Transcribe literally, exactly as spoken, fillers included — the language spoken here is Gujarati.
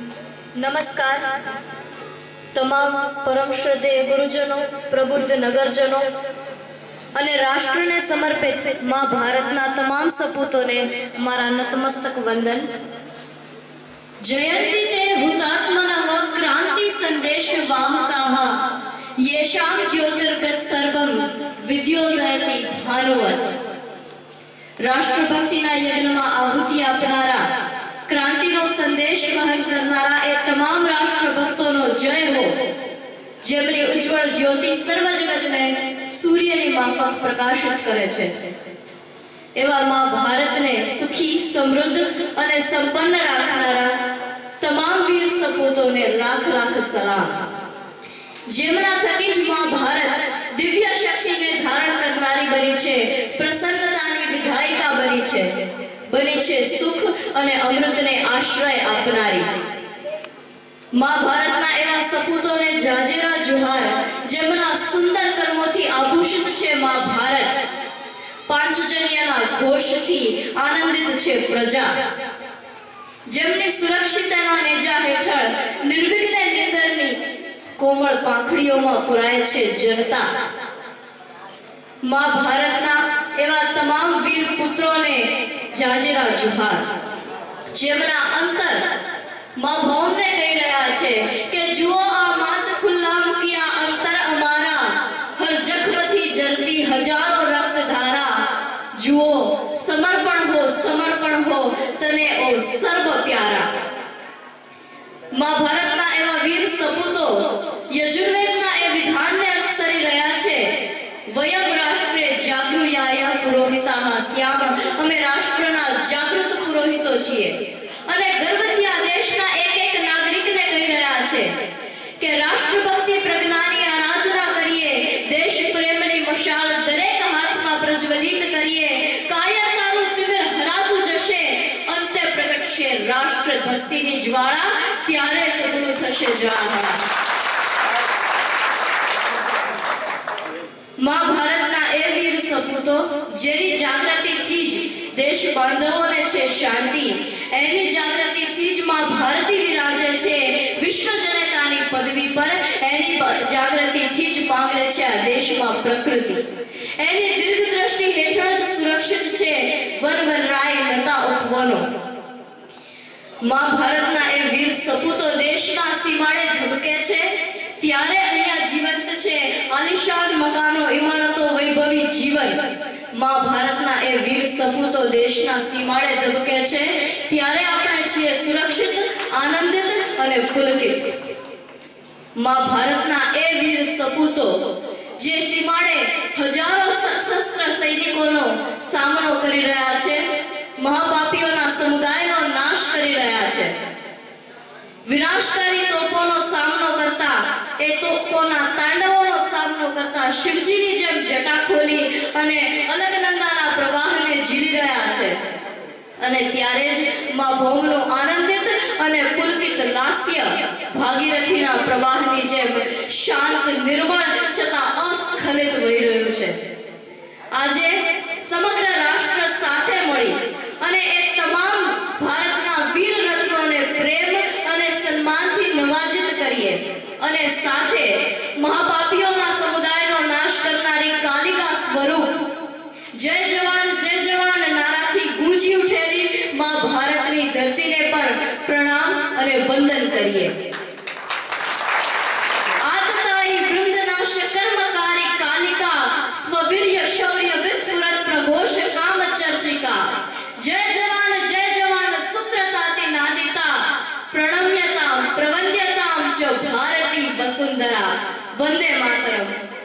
नमस्कार तमाम परम श्रद्धेय गुरुजनों, प्रबुद्ध नगरजनों અને રાષ્ટ્રને સમર્પિત માં ભારતના તમામ સપૂતોને મારા નતમસ્તક વંદન। જયંતિ તે હુતાત્મનઃ ક્રાંતિ સંદેશ વાહકાઃ येषां ज्योतिर्गत सर्वं विद्योदयति भानुवत्। राष्ट्रभक्तिना यज्ञમાં આહુતિ આપનારા, ક્રાંતિનો સંદેશ વહન કરનારા એ તમામ રાષ્ટ્રભક્તોનો જય હો, જેમની ઉજ્જવળ જ્યોતિ સર્વ જગતને સૂર્યની માફક પ્રકાશિત કરે છે। એવા માં ભારતને સુખી, સમૃદ્ધ અને સંપન્ન રાખનારા તમામ વીર સપૂતોને લાખ લાખ સલામ। જેમના થકી જ માં ભારત દિવ્ય શક્તિને ધારણ કરનારી બની છે, પ્રસન્નતાની વિધાયિકા બની છે, બની છે સુખ અને અમૃતને આશ્રય આપનારી। માં ભારતના એવા સપૂતોને જાજેરા જુહાર, જેમના સુંદર કર્મોથી આભૂષિત છે માં ભારત। પાંચજન્યના ઘોષથી આનંદિત છે પ્રજા, જેમની સુરક્ષિતતાના નેજા હેઠળ નિર્વિઘ્ન નિંદરની કોમળ પાંખડીઓમાં પુરાય છે જનતા। માં ભારતના એવા તમામ વીર પુત્રોને જાજેરા જુહાર, જેમના અંતર માં ભૌમને કહી રહ્યા છે કે જુઓ આ માત ખુલ્લા મૂક્યા અંતર અમારા, હર જખ્મથી જરતી હજારો રક્ત ધારા। જુઓ સમર્પણ હો સમર્પણ હો તને ઓ સર્વ પ્યારા। માં ભારતના એવા વીર સપૂતો યજુર્વેદના એ વિધાનને અનુસરી રહ્યા છે। વયમ રાષ્ટ્રે જાગૃયાય પુરોહિતાઃ સ્યામ, અમે રાષ્ટ્રના જાગૃત પુરોહિતો છીએ અને ગર્વથી આ દેશના એક એક નાગરિકને કહી રહ્યા છે કે રાષ્ટ્રભક્તિ પ્રજ્ઞાની આરાધના કરીએ, દેશ પ્રેમની મશાલ દરેક હાથમાં પ્રજ્વલિત કરીએ। કાયરતાનું તિમિર હરાતું જશે, અંતે પ્રગટશે રાષ્ટ્ર ભક્તિની જ્વાળા, ત્યારે સગળું થશે જળાહળ। માં ભારતના એ વીર સપૂતો જેની જાગૃતિથી જ દેશ બાંધવોને છે શાંતિ, એની જાગૃતિથી જ માં ભારતી વિરાજે છે વિશ્વ જનતાની પદવી પર, એની જાગૃતિથી જ પાંગરે છે આ દેશમાં પ્રકૃતિ, એની દીર્ઘ દ્રષ્ટિ હેઠળ જ સુરક્ષિત છે વન વનરાય લતા ઉપવનો। માં ભારતના એ વીર સપૂતો દેશના સીમાડે ધબકે છે, ત્યારે અહીંયા જીવંત છે આલિશાન મકાનો, ઇમારતો, વૈભવી જીવન। માં ભારતના એ વીર સપૂતો દેશના સીમાડે ધબકે છે, ત્યારે આપણે છીએ સુરક્ષિત, આનંદિત અને પુલકિત। માં ભારતના એ વીર સપૂતો જે સીમાડે હજારો સશસ્ત્ર સૈનિકોનો સામનો કરી રહ્યા છે, મહાપાપીઓના સમુદાયનો નાશ કરી રહ્યા છે, વિનાશકારી તોપોનો સામનો કરતા, એ તોપોના તાંડવોનો સામનો કરતા શિવજીની જેમ જટા ખોલી અને અલકનંદાના પ્રવાહને ઝીલી રહ્યા છે। અને ત્યારે જ માં ભૌમનું આનંદિત અને પુલકિત લાસ્ય ભાગીરથીના પ્રવાહની જેમ શાંત, નિર્મળ છતાં અસ્ખલિત વહી રહ્યું છે। આજે સમગ્ર રાષ્ટ્ર સાથે મળી અને એ તમામ ભારતના વીર રત્નોને પ્રેમ અને સન્માનથી નવાજિત કરીએ અને સાથે મહાપાપીઓના સમુદાયનો નાશ કરનારી કાલિકા સ્વરૂપ જય જવાન જય જવાન નારાથી ગૂંજી ઉઠેલી માં ભારતની ધરતીને પણ પ્રણામ અને વંદન કરીએ। આતતાઈ વૃંદનાશ કર્મકારી કાલિકા, સ્વવીર્ય શૌર્ય વિસ્ફુરત પ્રઘોષ કામ ચર્ચિકા। જય જવાન જય જવાન સૂત્રતાતિ નાદિતા, પ્રણમ્યતામ પ્રવંદ્યતામ ચ ભારતી વસુંધરા। વંદે માતરમ।